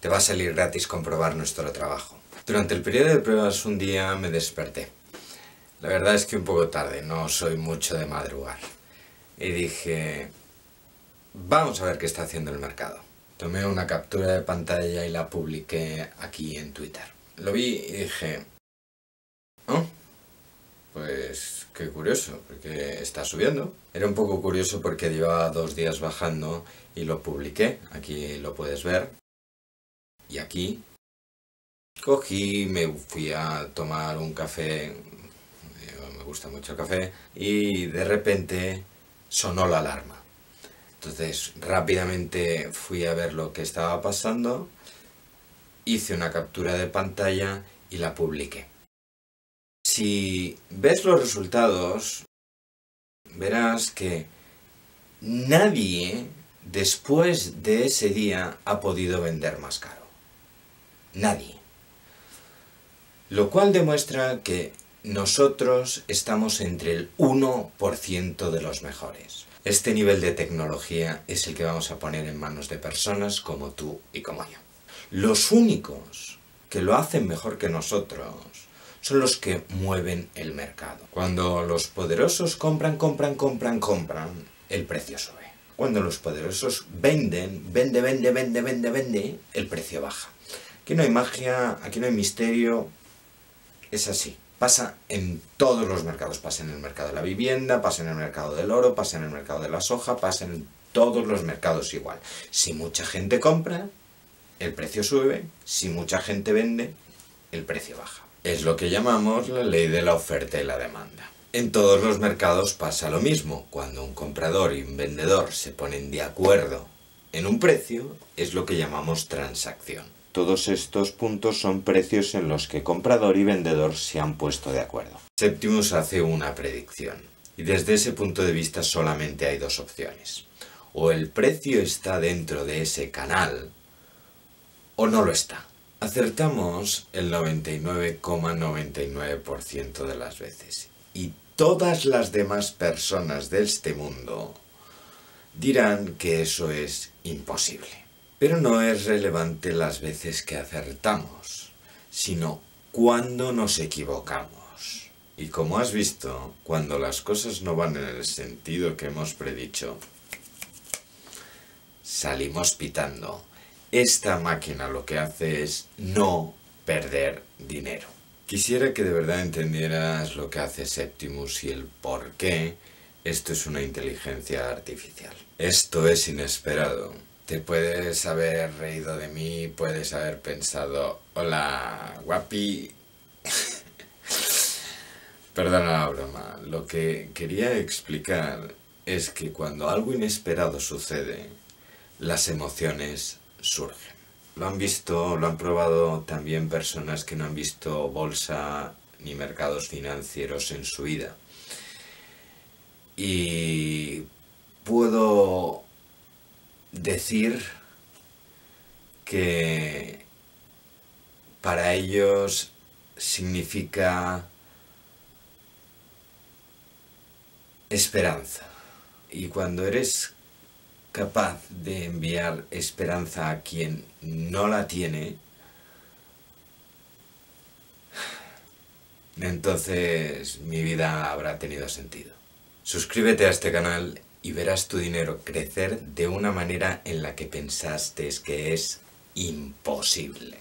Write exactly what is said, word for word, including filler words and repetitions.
Te va a salir gratis comprobar nuestro trabajo. Durante el periodo de pruebas un día me desperté. La verdad es que un poco tarde, no soy mucho de madrugar. Y dije, vamos a ver qué está haciendo el mercado. Tomé una captura de pantalla y la publiqué aquí en Twitter. Lo vi y dije, oh, pues qué curioso, porque está subiendo. Era un poco curioso porque llevaba dos días bajando y lo publiqué. Aquí lo puedes ver. Y aquí cogí, me fui a tomar un café, me gusta mucho el café, y de repente sonó la alarma. Entonces rápidamente fui a ver lo que estaba pasando, hice una captura de pantalla y la publiqué. Si ves los resultados, verás que nadie después de ese día ha podido vender más caro. Nadie. Lo cual demuestra que nosotros estamos entre el uno por ciento de los mejores. Este nivel de tecnología es el que vamos a poner en manos de personas como tú y como yo. Los únicos que lo hacen mejor que nosotros son los que mueven el mercado. Cuando los poderosos compran, compran, compran, compran, el precio sube. Cuando los poderosos venden, vende, vende, vende, vende, vende, el precio baja. Aquí no hay magia, aquí no hay misterio, es así. Pasa en todos los mercados, pasa en el mercado de la vivienda, pasa en el mercado del oro, pasa en el mercado de la soja, pasa en todos los mercados igual. Si mucha gente compra, el precio sube, si mucha gente vende, el precio baja. Es lo que llamamos la ley de la oferta y la demanda. En todos los mercados pasa lo mismo. Cuando un comprador y un vendedor se ponen de acuerdo en un precio, es lo que llamamos transacción. Todos estos puntos son precios en los que comprador y vendedor se han puesto de acuerdo. Septimus hace una predicción, y desde ese punto de vista solamente hay dos opciones. O el precio está dentro de ese canal, o no lo está. Acertamos el noventa y nueve coma noventa y nueve por ciento de las veces, y todas las demás personas de este mundo dirán que eso es imposible. Pero no es relevante las veces que acertamos, sino cuando nos equivocamos. Y como has visto, cuando las cosas no van en el sentido que hemos predicho, salimos pitando. Esta máquina lo que hace es no perder dinero. Quisiera que de verdad entendieras lo que hace Septimus y el por qué esto es una inteligencia artificial. Esto es inesperado. Te puedes haber reído de mí, puedes haber pensado, hola, guapi. Perdona la broma. Lo que quería explicar es que cuando algo inesperado sucede, las emociones surgen. Lo han visto, lo han probado también personas que no han visto bolsa ni mercados financieros en su vida. Y puedo decir que para ellos significa esperanza. Y cuando eres capaz de enviar esperanza a quien no la tiene, entonces mi vida habrá tenido sentido. Suscríbete a este canal y verás tu dinero crecer de una manera en la que pensaste que es imposible.